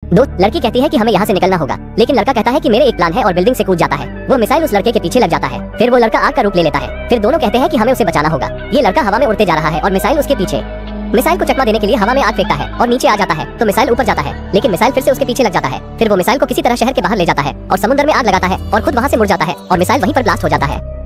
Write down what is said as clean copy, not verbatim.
दोस्त, लड़की कहती है कि हमें यहाँ से निकलना होगा, लेकिन लड़का कहता है कि मेरे एक प्लान है और बिल्डिंग से कूद जाता है। वो मिसाइल उस लड़के के पीछे लग जाता है। फिर वो लड़का आग का रूप ले लेता है। फिर दोनों कहते हैं कि हमें उसे बचाना होगा। ये लड़का हवा में उड़ते जा रहा है और मिसाइल उसके पीछे। मिसाइल को चकमा देने के लिए हवा में आग फेंकता है और नीचे आ जाता है तो मिसाइल ऊपर जाता है, लेकिन मिसाइल फिर से उसके पीछे लग जाता है। फिर वो मिसाइल को किसी तरह शहर के बाहर ले जाता है और समुद्र में आग लगाता है और खुद वहाँ से मुड़ जाता है और मिसाइल वहीं पर ब्लास्ट हो जाता है।